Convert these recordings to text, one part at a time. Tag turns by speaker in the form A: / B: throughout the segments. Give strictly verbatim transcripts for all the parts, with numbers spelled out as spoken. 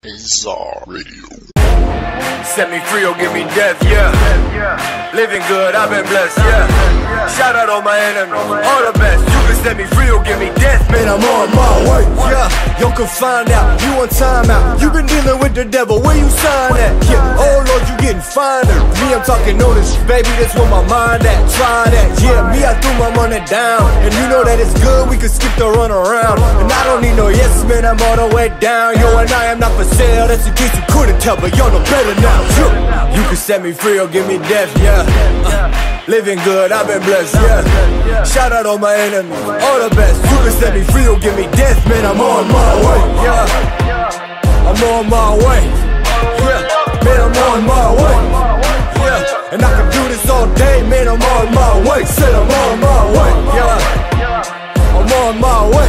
A: Bizarre Radio.
B: Set me free or give me death, yeah. Living good, I've been blessed, yeah. Shout out all my enemies, all the best. You can set me free or give me death, man, I'm on my way, yeah. Y'all can find out, you on time out. You been dealing with the devil, where you sign at? Yeah, oh Lord, you getting finer. Me, I'm talking notice, baby, that's where my mind at. Try that, yeah, me, I threw my money down. And you know that it's good, we can skip the run around. And I don't need no yes, man, I'm all the way down. Yo, and I am not for sale, that's in case you couldn't tell, but y'all know better now. You can set me free or give me death, yeah. uh, Living good, I've been blessed, yeah. Shout out all my enemies, all the best. You can set me free or give me death, man, I'm on my way, yeah. I'm on my way, yeah. Man, I'm on my way, yeah. And I can do this all day, man, I'm on my way. Said I'm on my way, yeah. I'm on my way,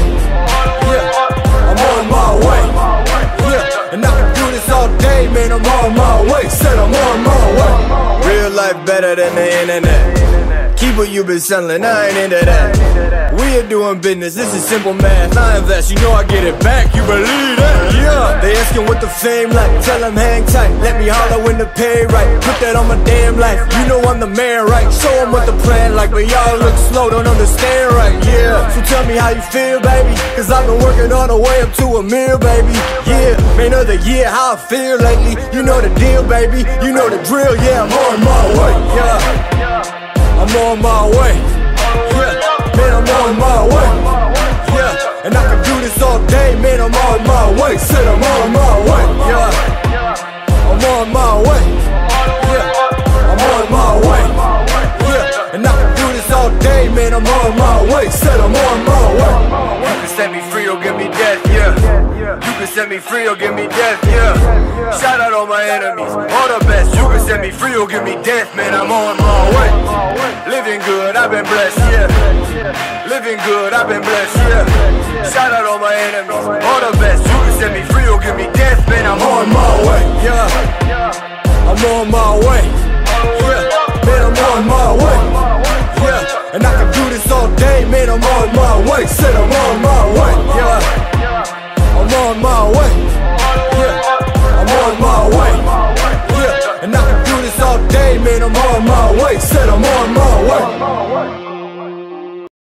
B: yeah. I'm on my way, yeah. And I can do this all day, man, I'm on my way. Said I'm on my way. Real life better than the internet. Keep what you been selling, I ain't into that. We are doing business, this is simple math. I invest, you know I get it back, you believe that? Yeah. They asking what the fame like, tell them hang tight. Let me holler when the pay right. Put that on my damn life, you know I'm the man, right? Show them what the plan like, but y'all look slow, don't understand right, yeah. So tell me how you feel, baby, cause I've been working all the way up to a meal, baby. Yeah, man of the year, how I feel lately. You know the deal, baby, you know the drill, yeah, I'm on my way, yeah. I'm on my way, yeah. Man, I'm on my way, yeah. And I can do this all day, man, I'm on my way. Said I'm on my way, yeah. I'm on my way, yeah. I'm on my way, yeah. And I can do this all day, man, I'm on my way. Said I'm on my way. You can set me free or give me death, yeah. You can set me free or give me death, yeah. Shout out all my enemies, all the best. You can set me free or give me death, man, I'm on my way. Living good, I've been blessed, yeah. Living good, I've been blessed, yeah. Shout out all my enemies, all the best. You can set me free or give me death, man, I'm on my way, yeah. I'm on my way, yeah. Man, I'm on my way, yeah. And I can do this all day, man, I'm on my way. Said I'm on my way, yeah. I'm on my way, yeah. I'm on my way, yeah. And I can do this all day, man, I'm on my way. Said I'm on my way.